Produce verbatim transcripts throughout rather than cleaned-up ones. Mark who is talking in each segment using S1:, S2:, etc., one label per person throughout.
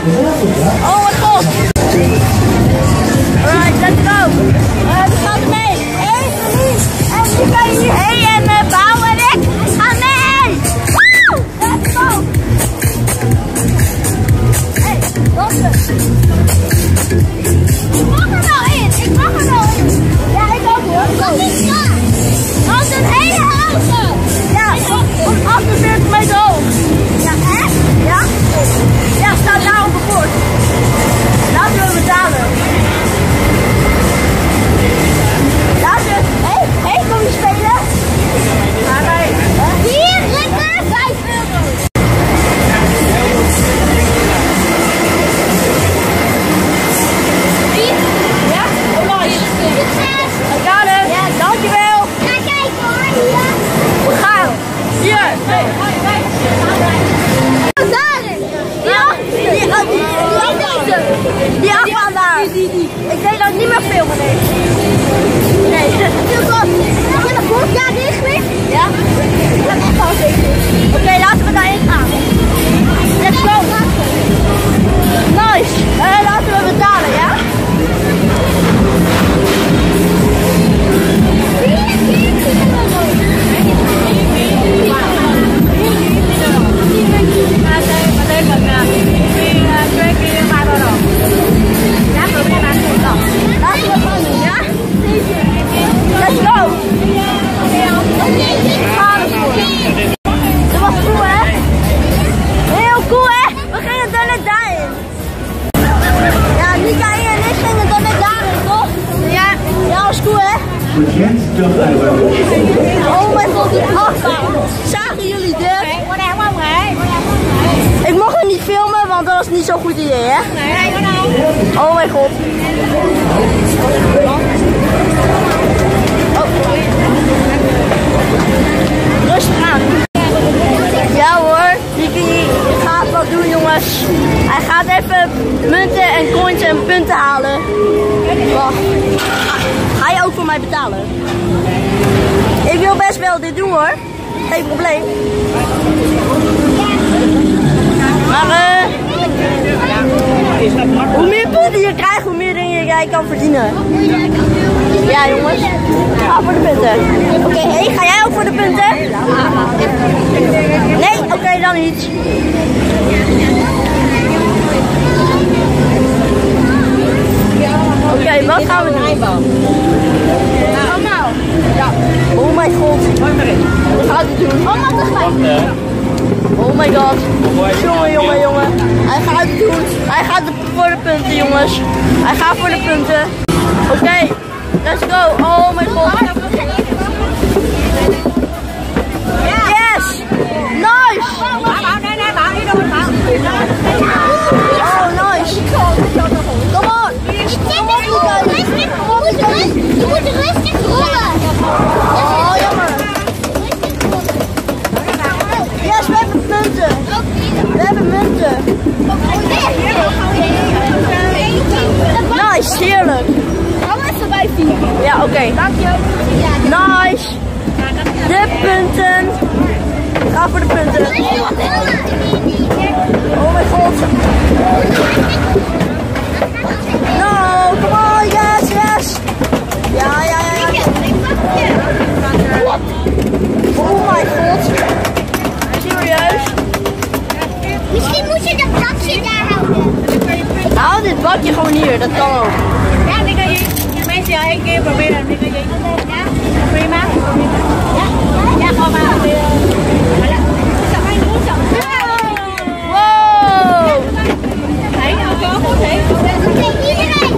S1: Oh mijn god. Alright, let's go. Uh, we gaan mee. Hé, hey, en nu kan je hier heen en uh, Pauw en ik gaan mee. Woo! Let's go. Hé, Lotte. Ik mag er wel in. Ik mag er wel in. Ja, ik ook hoor. Wat is dat? Dat is een hele hoge. Ja, om achtenveertig meter hoog. Ja, echt? Ja? Ja, staat daar op het bord. Laten we betalen. Laten we... Hé, hey, hey, kom je spelen? Ja, nee. Hier, lekker, vijf euro. Vier? Ja? Oh, nice. Succes. I got it. Ja, dankjewel. Ga kijken hoor, hier. We gaan. Hier. Nee, ga je weg. Die afgaan daar. Ik denk dat ik niet meer filmen, nee. Nee. Heb je nog vorig jaar dicht geweest? Ja. Ik heb echt al zeker. Oké, okay, laten we daarin gaan. Let's go. Nice. Uh, laten we betalen, ja? Let's go! Dat was cool, hè? Heel cool, hè? We gingen er net daarin. Ja, Nika en ik gingen er net daarin, toch? Ja. Ja, dat was cool, hè? Oh mijn god, die achtbaan. Zagen jullie dit? Ik mocht het niet filmen, want dat was niet zo'n goed idee, hè? Nee, nee. Oh mijn god. Oh. Rustig aan. Ja hoor, Niki gaat wat doen, jongens. Hij gaat even munten en coins en punten halen. Wacht. Ga je ook voor mij betalen? Ik wil best wel dit doen hoor. Geen probleem. Maar uh, hoe meer punten je krijgt, hoe meer dingen jij kan verdienen. Ja jongens, ga voor de punten. Oké, okay, hey, ga jij ook voor de punten? Nee? Oké, okay, dan niet. Oké, okay, wat gaan we doen? Allemaal. Ja. Oh mijn god. Wat gaat hij doen? Allemaal tegelijk. Oh my god. Jongen, jongen, jongen. Hij gaat het doen. Hij gaat voor de punten, jongens. Hij gaat voor de punten. Oké, okay, let's go. Oh my god. Yes! Nice! Oh, nice. Kom op. Kom op, Lucas. Je moet rustig rollen. Oh, jammer. Yes, we hebben munten. We hebben munten. Nice, heerlijk. Gaan we even bij vier. Ja, oké. Okay. Dankjewel. Nice. De punten. Ga voor de punten. Oh mijn god. No, come on, yes, yes. Ja, ja, ja. Oh mijn god. Serieus?
S2: Misschien moet je dat bakje daar houden.
S1: Hou dit bakje gewoon hier, dat kan ook.
S2: Ja, die kan je. Mensen, ja, één keer proberen. Die kan je. Ja, prima. Ja, ja, gewoon maar.
S1: Wow!
S2: Hé, nou zo goed, hé. Iedereen!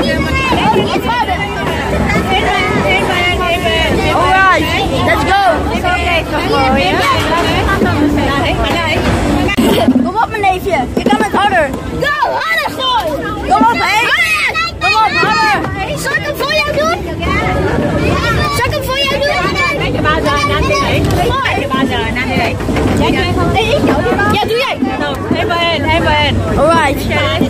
S2: Iedereen!
S1: Alright, let's go! Kom op mijn neefje, je kan het harder.
S2: Go, harder gooi!
S1: Kom op, hé! Kom op, harder!
S2: Zal ik hem voor jou doen? Zal ik hem voor jou doen?
S3: Kijk maar zo, naar die heen. Kijk maar zo, naar die heen.
S2: Ja, doe jij.
S3: Eén bij één, één bij één.
S1: Alright.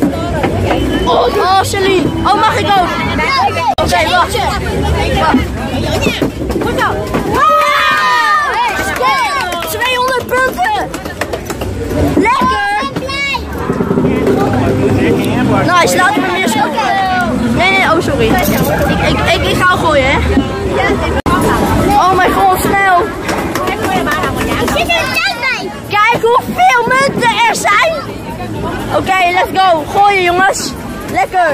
S1: Oh, Celine. Oh, mag ik ook? Oké, okay, wacht. Wacht. Goed zo. tweehonderd punten. Lekker. gooien, hè? Oh mijn god, snel! Kijk hoeveel munten er zijn! Oké, okay, let's go! Gooien jongens! Lekker!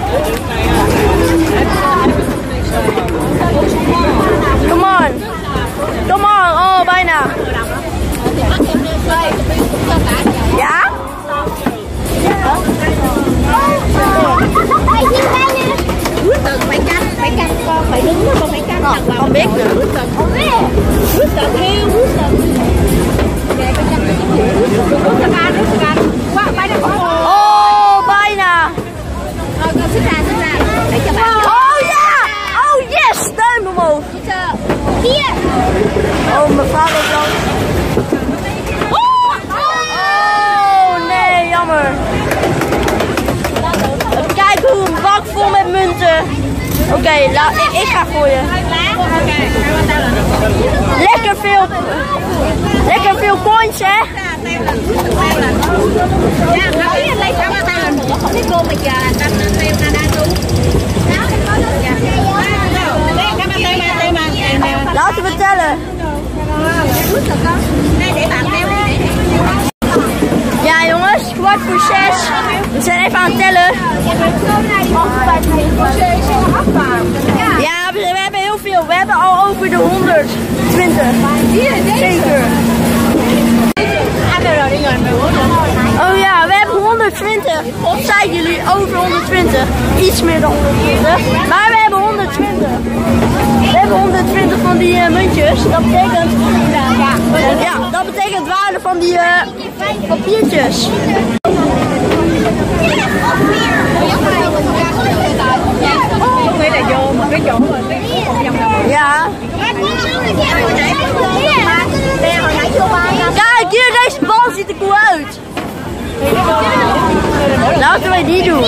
S1: Come on! Come on! Oh, bijna! Ja?
S2: Phải canh, phải canh con, phải đứng đó con phải canh thật là
S1: không biết nữa.
S2: Không biết. Rút sợ theo, rút sợ. Để con canh rút sợ ra, rút sợ ra. Quá, bay ra con.
S1: Oh, bijna.
S2: Rồi con xích ra, xích ra. Để cho bạn.
S1: Oh yeah! Oh yes! Duim omhoog.
S2: Hier.
S1: Oh, mijn vader dan. Oh nee, jammer. Kijk hoe een bak vol met munten. Oké, okay, ik, ik ga gooien. Lekker veel, lekker veel coins, hè? Laten we tellen. Ja jongens, kwart voor zes. We zijn even aan het tellen. Ja, we, we hebben heel veel. We hebben al over de honderdtwintig. Zeker. Oh ja, we hebben honderdtwintig. Of zeiden jullie over honderdtwintig? Iets meer dan honderdtwintig. Maar we hebben honderdtwintig. We hebben honderdtwintig van die uh, muntjes. Dat betekent, ja, dat betekent waarde van die uh, papiertjes. Ja. Kijk, hier, deze bal ziet er cool uit. Laten wij die doen.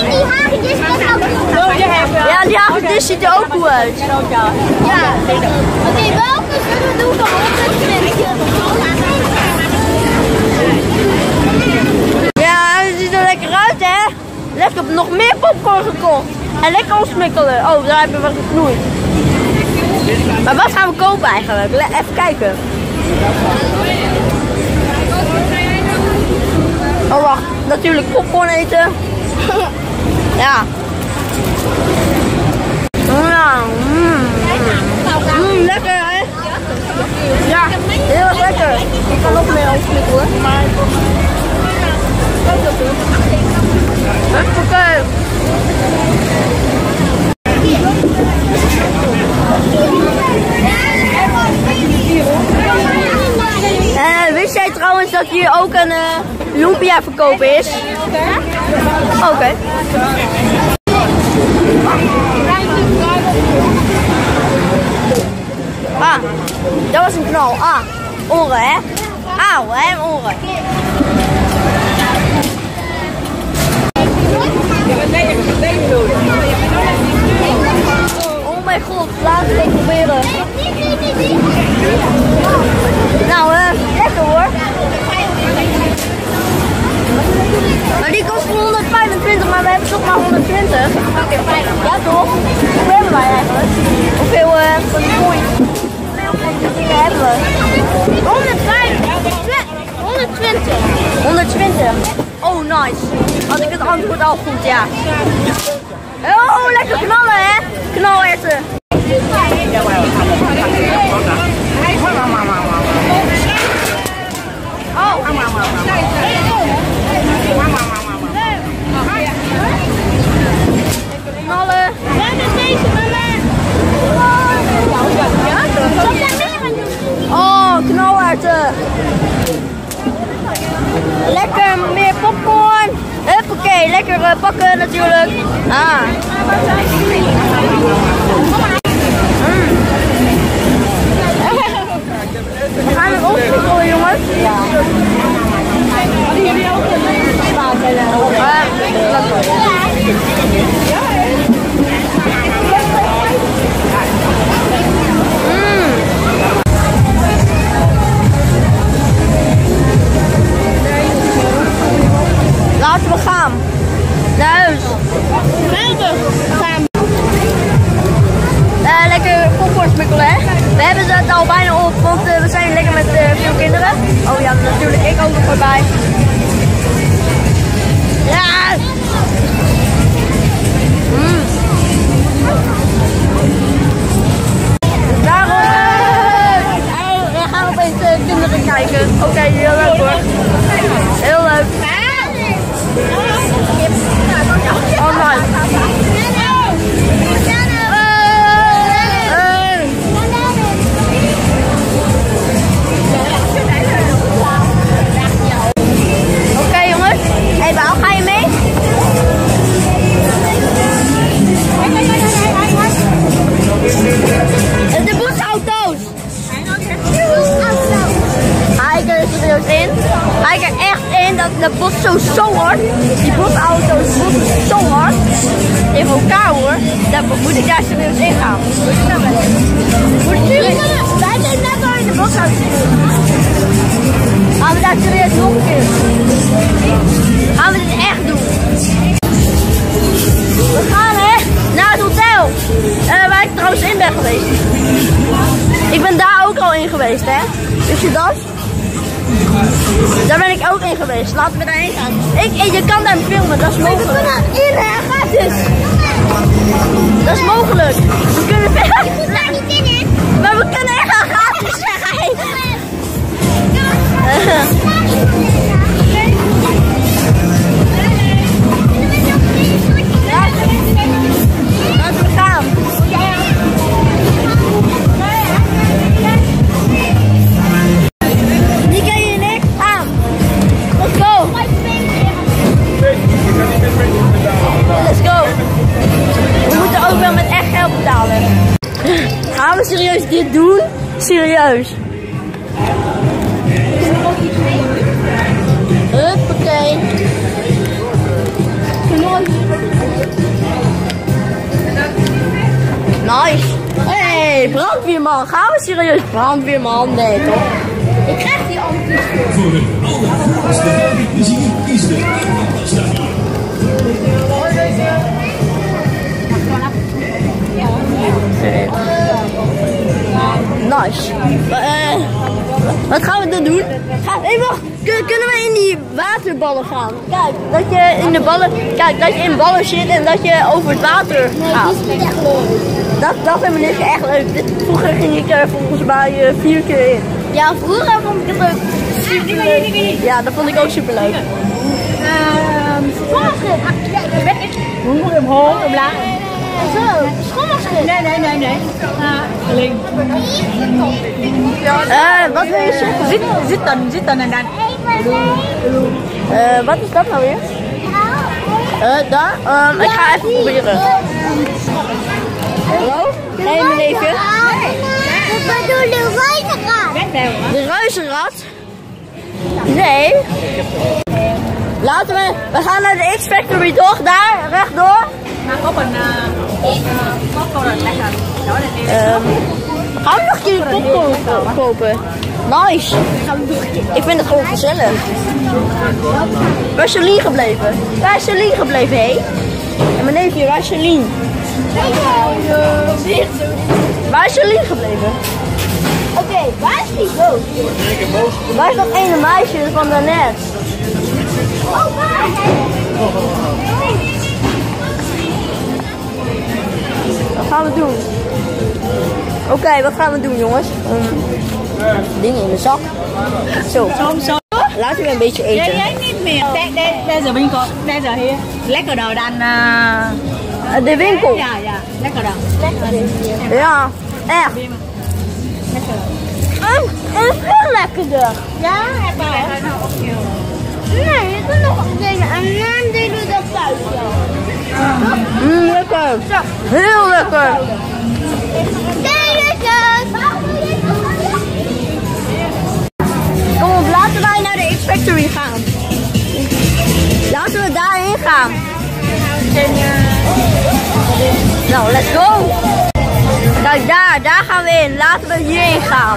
S1: Ja, die hagedis ziet er ook cool uit.
S2: Ja. Oké, welke zullen we doen van honderdtwintig?
S1: Ja, het ziet er lekker uit, hè? Lekker, nog meer popcorn gekocht. En lekker opsmikkelen. Oh, daar hebben we wat geknoeid. Maar wat gaan we kopen eigenlijk? Even kijken. Oh, wacht. Natuurlijk popcorn eten. Ja. Ja. Mm. Mm, lekker, hè? Ja, heel erg lekker. Ik kan nog meer opsmikkelen. Maar... Oké. Uh, wist jij trouwens dat hier ook een uh, lumpia verkopen is? Oké. Okay. Ah, dat was een knal. Ah, oren hè? Auw, hè, oren. Oh mijn god, laten we het proberen. Nou, uh, lekker hoor. Maar die kost honderdvijfentwintig, maar we hebben toch maar honderdtwintig. Ja toch? Hoeveel hebben wij eigenlijk? Hoeveel uh, van die coins? Hoeveel dingen hebben we? honderdvijfentwintig. honderdtwintig. Oh nice. Had ik het antwoord al goed, ja. Oh, lekker knallen hè? Knalerwten. Oh. Knallen. Oh, knalerwten. Lekker meer popcorn. Huppakee, lekker uh, pakken natuurlijk. Ah. Mm. We gaan het opsmikkelen jongens. Ja. Hadden jullie ook een spaat? Laten we gaan. Naar huis. Gaan. Uh, lekker komen voorbij. Ja! Mm. Daarom uh, we gaan opeens uh, kinderen kijken. Oké, okay, heel leuk hoor. Heel leuk. Oh man. Oké jongens, hey Baal, ga je mee? De busauto's! Ga ik er serieus in? Ga ik er echt in dat de bos zo zo hard, die busauto's bossen zo hard in elkaar hoor, dan moet ik daar serieus in gaan. Moet ik serieus? Wij zijn net al in de busauto's. Gaan we daar serieus nog een keer? Gaan we dit echt doen? We gaan hè naar het hotel uh, waar ik trouwens in ben geweest. Ik ben daar ook al in geweest hè. Wist je dat? Daar ben ik ook in geweest. Laten we daarheen gaan. Ik, je kan daar filmen, dat is mogelijk. We kunnen in hè, gratis. Dat is mogelijk. We kunnen filmen. Maar we kunnen echt wel gratis zeggen. Laten we gaan. Die ken je niks aan. Let's go. Let's go. We moeten ook wel met echt geld betalen. Gaan we serieus dit doen? Serieus. Huppakee. Nice. Hey, brandweerman. Gaan we serieus brandweerman? Nee, toch? Ik krijg die antwoord.
S4: Voor een allerlaatste plezier is de Aquastadion.
S1: Nice. Uh, wat gaan we dan doen? Ga, hey, wacht. Kunnen we in die waterballen gaan? Kijk, dat je in de ballen, kijk, dat je in ballen zit en dat je over het water gaat. Nee, dat is niet echt leuk. Dat, dat vind ik echt leuk. Dit, vroeger ging ik er volgens mij uh, vier keer in. Ja, vroeger vond ik het ook super leuk. Ja, dat vond ik ook super leuk.
S3: Hoe moet je omhoog, omlaag?
S1: Zo, schommelschip.
S3: Nee, nee, nee, nee. Alleen.
S1: Uh, wat wil je zeggen?
S3: Zit, zitten, zitten en dan.
S1: Uh, wat is dat nou weer? Uh, daar? Um, ik ga even proberen. Hallo? Hé, mijn neefje.
S2: We doen de reuzenrad.
S1: De reuzenrad? Nee. Laten we, we gaan naar de X-Factory toch? Daar, rechtdoor.
S3: Maar op een popcorn lekker.
S1: Um, gaan we nog een keer popcorn kopen? Nice. Ik vind het gewoon gezellig. Waar is Celine gebleven? Waar is Celine gebleven, hé? En mijn neefje, waar is Celine? Waar is Celine gebleven? Oké, okay, waar is die dood? Waar is dat ene meisje van daarnet? Oh, waar? Wat gaan we doen? Oké, okay, wat gaan we doen jongens? Um, dingen in de zak. Zo.
S3: Zo.
S1: Laten we een beetje eten.
S3: Jij, jij niet meer. Deze winkel, deze hier. Lekkerder dan... Uh...
S1: De winkel?
S3: Ja, ja. Lekkerder.
S1: Lekkerder. Ja, echt.
S3: Lekkerder.
S1: Um, en veel lekkerder.
S3: Ja, heb ik.
S2: Nee, je kan nog dingen. En dan deden we dat thuis.
S1: Mmm, lekker. Heel lekker. Kom op, laten wij naar de X-Factory gaan. Laten we daarheen gaan. Nou, let's go. Kijk, daar, daar gaan we in. Laten we hierheen gaan.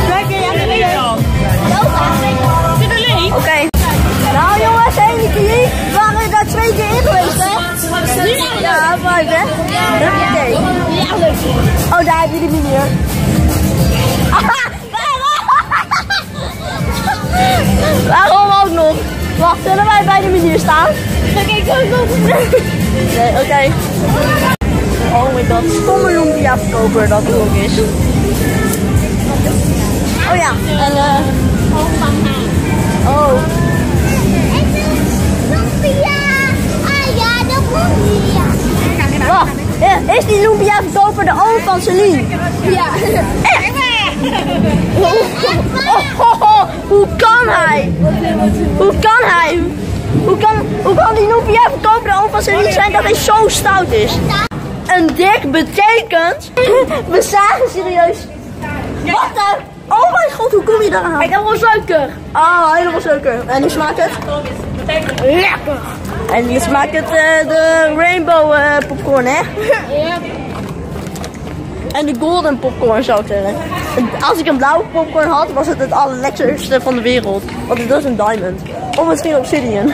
S1: Oké. Okay. Nou jongens, één keer. We waren daar twee keer in geweest, hè? Ja, vijf, hè? Oké. Oh, daar heb je de meneer. Waarom ook nog? Wacht, zullen wij bij de menu staan?
S2: Kijk, zo nog.
S1: Nee, oké. Okay. Oh my god, stomme lumpia verkoper dat ook is. Oh ja, en eh... oh.
S2: Lumpia! Ah ja, de lumpia!
S1: Wacht, is die lumpia verkoper de oom van Celine?
S2: Ja.
S1: Echt? Oh, oh, oh, hoe kan hij? Hoe kan hij? Hoe kan, hoe kan die lumpia verkoper de oom van Celine zijn dat hij zo stout is? Een dik betekent... We zagen serieus... Wat dan? Oh mijn god, hoe kom je daar aan?
S2: Helemaal suiker.
S1: Oh, helemaal suiker. En hoe smaakt het? Lekker. En hoe smaakt het uh, de rainbow uh, popcorn, hè?
S2: Ja.
S1: En de golden popcorn zou ik zeggen. Als ik een blauwe popcorn had, was het het allerlekkerste van de wereld. Want het is een diamond. Of misschien obsidian.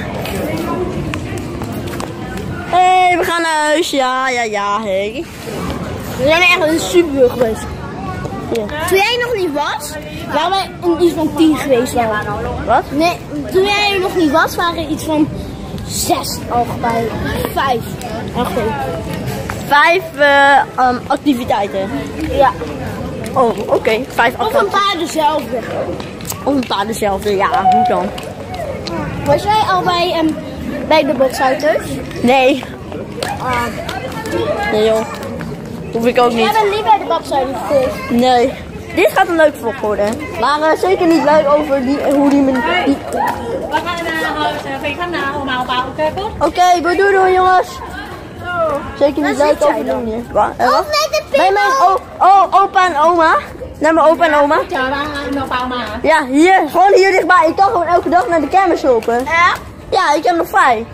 S1: Hé, hey, we gaan naar huis. Ja, ja, ja, hey.
S2: We zijn echt een super geweest.
S1: Ja.
S2: Toen jij nog niet was, waren wij in iets van tien geweest. Wel.
S1: Wat?
S2: Nee, toen jij er nog niet was, waren er iets van zes al bij. Vijf. Oké.
S1: Vijf uh, um, activiteiten.
S2: Ja.
S1: Oh, oké. Okay. Vijf
S2: Of
S1: activiteiten.
S2: een paar dezelfde.
S1: Of een paar dezelfde, ja, hoe dan?
S2: Was jij al bij, um, bij de botsauto's?
S1: Nee.
S2: Ah.
S1: Nee joh. Hoef ik ook niet.
S2: Jij bent niet bij de botsauto's geweest.
S1: Nee. Dit gaat een leuk vlog worden. Maar uh, zeker niet leuk over die, hoe die... die...
S3: We gaan naar we gaan naar allemaal bouwen, oké?
S1: Oké, doei doei doei jongens. Zeker niet leuk over die manier. Wat? Uh, wat? Bij mijn o o opa en oma. Naar mijn opa en oma.
S3: Ja, we gaan naar Palma.
S1: Ja, hier. Gewoon hier dichtbij. Ik kan gewoon elke dag naar de kermis lopen.
S2: Ja?
S1: Ja, ik heb nog vrij.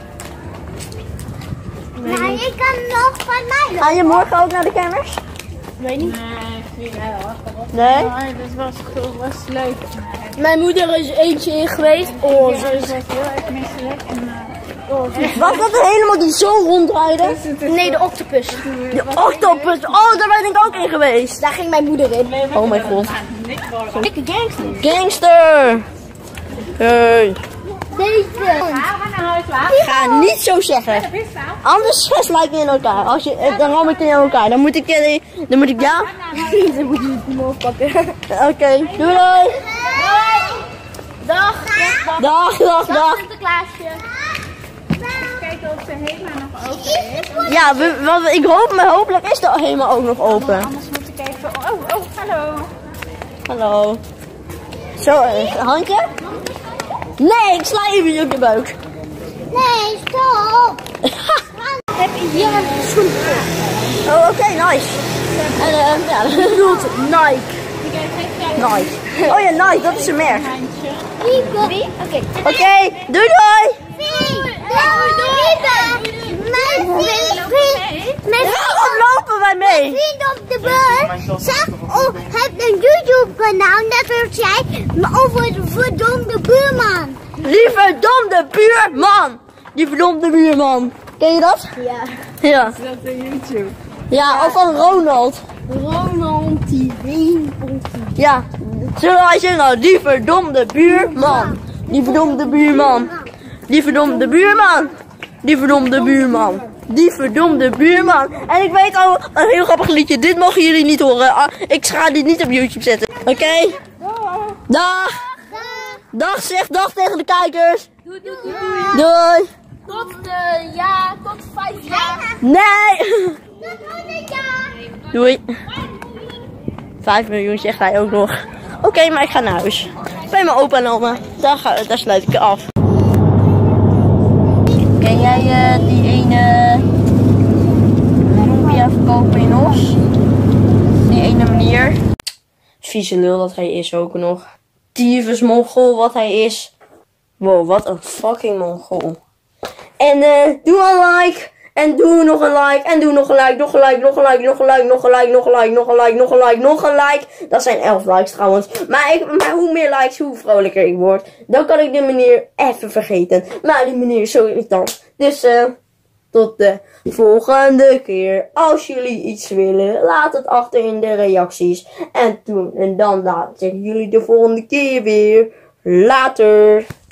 S2: Maar ik kan nog van mij.
S1: Ga je morgen ook naar de kermis?
S2: Weet niet.
S3: Nee,
S1: Nee?
S3: dat was, was leuk.
S2: Mijn moeder is eentje in geweest. Oh,
S3: Ze was heel erg misselijk. En, uh,
S1: Was dat er helemaal die zo rondrijden?
S2: nee, de octopus.
S1: De octopus. Oh, daar ben ik ook in geweest.
S2: Daar ging mijn moeder in.
S1: Oh mijn god.
S2: Dikke gangster.
S1: Gangster. Hey.
S2: Deze.
S3: gaan we naar huis, waar?
S1: Ga niet zo zeggen. Anders slijt je in elkaar. Als je, eh, dan ram ik je in elkaar. Dan moet ik, eh, dan moet ik ja.
S2: Dan moet je het omhoog pakken.
S1: Oké, okay. Doei doei.
S2: Dag.
S1: Dag, dag, dag.
S2: Sinterklaasje.
S3: Kijken of ze helemaal nog open is.
S1: Ja, we, wat, ik hoop, maar hopelijk is de helemaal ook nog open.
S3: Anders moet ik even... Oh, oh, hallo.
S1: Hallo. Zo, een handje? Nee, ik sla even op je buik.
S2: Nee, stop. Heb je hier een schoen?
S1: Oh, oké, okay, nice. En uh, ja, dat bedoelt Nike. Nike. Oh ja, Nike, dat is een merk.
S2: Wie? Oké.
S1: Oké, okay, doei doei. Waarom lopen wij mee?
S2: Mijn vriend op de bus zag, oh, heeft een YouTube kanaal net zoals jij, maar over de verdomde buurman.
S1: Die verdomde buurman. Die verdomde buurman. Ken je dat?
S2: Ja.
S1: Ja.
S3: Dat is YouTube.
S1: Ja, of van Ronald.
S2: Ronald T V.
S1: Ja, zullen wij zeggen, die verdomde buurman. Die verdomde buurman. Die verdomde buurman. Die verdomde buurman. Die verdomde buurman. En ik weet al, een heel grappig liedje. Dit mogen jullie niet horen. Ah, ik ga dit niet op YouTube zetten. Oké? Okay? Dag. Dag, zeg dag tegen de kijkers.
S2: Doei, doei, doei.
S1: Doei.
S2: Tot, uh, ja, tot vijf jaar.
S1: Nee.
S2: Tot honderd jaar.
S1: Doei. Vijf miljoen zegt hij ook nog. Oké, okay, maar ik ga naar huis. Bij mijn opa en oma. Daar, ga, daar sluit ik af. Ken jij uh, die ene lumpia verkoper in Os? Die ene meneer. Vieze lul dat hij is ook nog. Tyfus mongool wat hij is. Wow, wat een fucking mongool. En uh, doe een like. En doe nog een like. En doe nog een like. Nog een like. Nog een like. Nog een like. Nog een like. Nog een like. Nog een like. Nog een like. Nog een like. Dat zijn elf likes trouwens. Maar, ik, maar hoe meer likes, hoe vrolijker ik word. Dan kan ik de meneer even vergeten. Maar die meneer is zo irritant. Dus uh, tot de volgende keer. Als jullie iets willen, laat het achter in de reacties. En toen en dan laat ik jullie de volgende keer weer. Later.